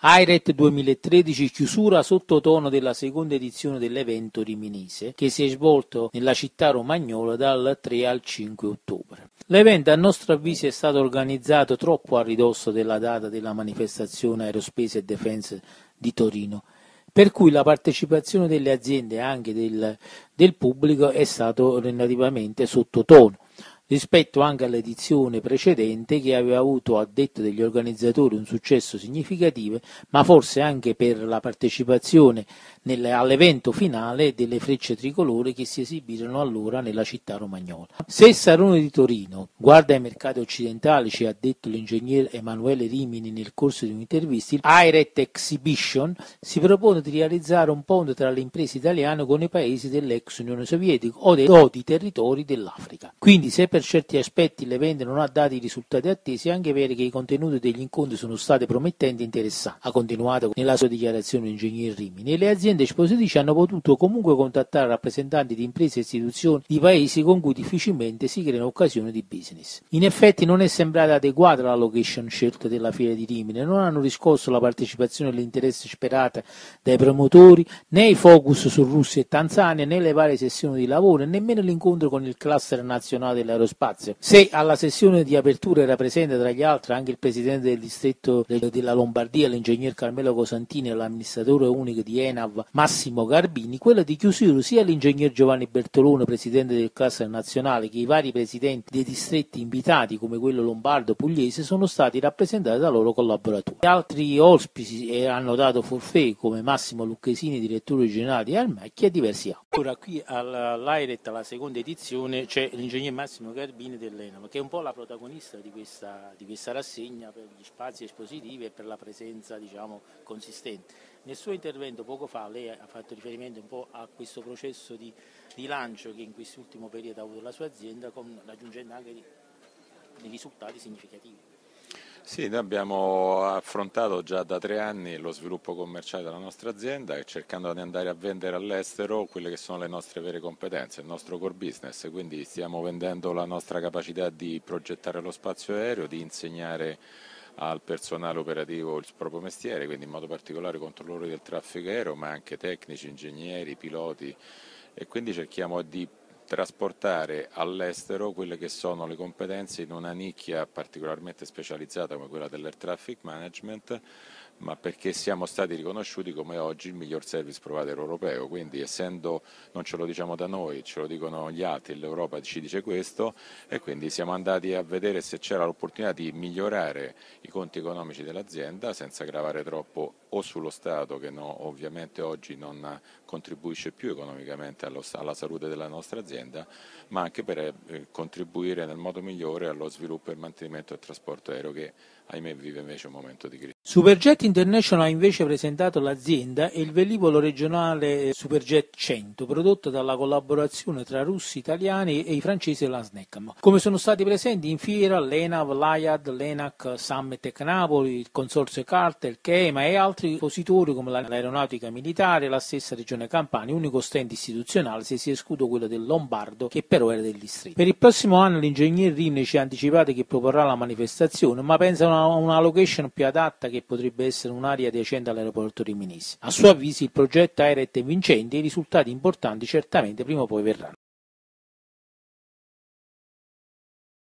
AIRET 2013, chiusura sottotono della seconda edizione dell'evento riminese che si è svolto nella città romagnola dal 3 al 5 ottobre. L'evento a nostro avviso è stato organizzato troppo a ridosso della data della manifestazione Aerospace e Defense di Torino, per cui la partecipazione delle aziende e anche del pubblico è stato relativamente sottotono rispetto anche all'edizione precedente che aveva avuto, a detto degli organizzatori, un successo significativo, ma forse anche per la partecipazione all'evento finale delle frecce tricolore che si esibirono allora nella città romagnola. Se il Salone di Torino guarda ai mercati occidentali, ci ha detto l'ingegner Emanuele Rimini nel corso di un'intervista, AIRET Exhibition si propone di realizzare un ponte tra le imprese italiane con i paesi dell'ex Unione Sovietica o di territori dell'Africa. Quindi se per certi aspetti l'evento non ha dato i risultati attesi, è anche vero che i contenuti degli incontri sono stati promettenti e interessanti. Ha continuato nella sua dichiarazione l'ingegner Rimini, e le aziende espositrici hanno potuto comunque contattare rappresentanti di imprese e istituzioni di paesi con cui difficilmente si creano occasioni di business. In effetti non è sembrata adeguata la location scelta della fiera di Rimini, non hanno riscosso la partecipazione e l'interesse sperata dai promotori, né i focus su Russia e Tanzania, né le varie sessioni di lavoro, e nemmeno l'incontro con il cluster nazionale dell'aerospazio. Se alla sessione di apertura era presente tra gli altri anche il presidente del distretto della Lombardia, l'ingegner Carmelo Cosantini, e l'amministratore unico di ENAV Massimo Garbini, quella di chiusura sia l'ingegner Giovanni Bertolone, presidente del cluster nazionale, che i vari presidenti dei distretti invitati come quello lombardo pugliese sono stati rappresentati da loro collaboratori. Gli altri ospiti hanno dato forfait come Massimo Lucchesini, direttore generale di Almacchia, e diversi altri. Ora qui all'AIRET, alla seconda edizione, c'è l'ingegner Massimo Garbini dell'ENAV, che è un po' la protagonista di questa rassegna per gli spazi espositivi e per la presenza, diciamo, consistente. Nel suo intervento poco fa lei ha fatto riferimento un po' a questo processo di lancio che in quest'ultimo periodo ha avuto la sua azienda, raggiungendo anche dei risultati significativi. Sì, noi abbiamo affrontato già da 3 anni lo sviluppo commerciale della nostra azienda, cercando di andare a vendere all'estero quelle che sono le nostre vere competenze, il nostro core business, quindi stiamo vendendo la nostra capacità di progettare lo spazio aereo, di insegnare al personale operativo il proprio mestiere, quindi in modo particolare controllori del traffico aereo, ma anche tecnici, ingegneri, piloti, e quindi cerchiamo di trasportare all'estero quelle che sono le competenze in una nicchia particolarmente specializzata come quella dell'air traffic management, ma perché siamo stati riconosciuti come oggi il miglior service provider europeo, quindi essendo, non ce lo diciamo da noi, ce lo dicono gli altri, l'Europa ci dice questo, e quindi siamo andati a vedere se c'era l'opportunità di migliorare i conti economici dell'azienda senza gravare troppo o sullo Stato, che ovviamente oggi non contribuisce più economicamente alla salute della nostra azienda, ma anche per contribuire nel modo migliore allo sviluppo e mantenimento del trasporto aereo, che ahimè vive invece un momento di crisi. Superjet International ha invece presentato l'azienda e il velivolo regionale Superjet 100, prodotto dalla collaborazione tra russi, italiani e i francesi della SNECAM. Come sono stati presenti in fiera l'ENAV, l'AIAD, l'ENAC, Sammetec Napoli, il consorzio Cartel, CHEMA e altri espositori come l'aeronautica militare e la stessa regione Campania. Unico stand istituzionale se si esclude quello del Lombardo, che però era del distretto. Per il prossimo anno l'ingegner Rimini ci ha anticipato che proporrà la manifestazione, ma pensa a una location più adatta, che potrebbe essere un'area adiacente all'aeroporto riminese. A suo avviso il progetto AIRET è vincente e i risultati importanti certamente prima o poi verranno.